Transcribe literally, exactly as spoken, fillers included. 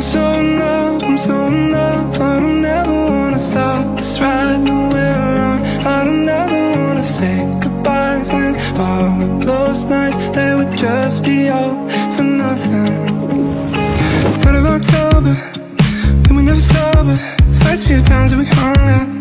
so in love, I'm so in love. I don't ever wanna stop this ride that we're on. I don't ever wanna say goodbyes, and all of those nights, they would just be all for nothing. third of October, we were never sober. The first few times that we hung out,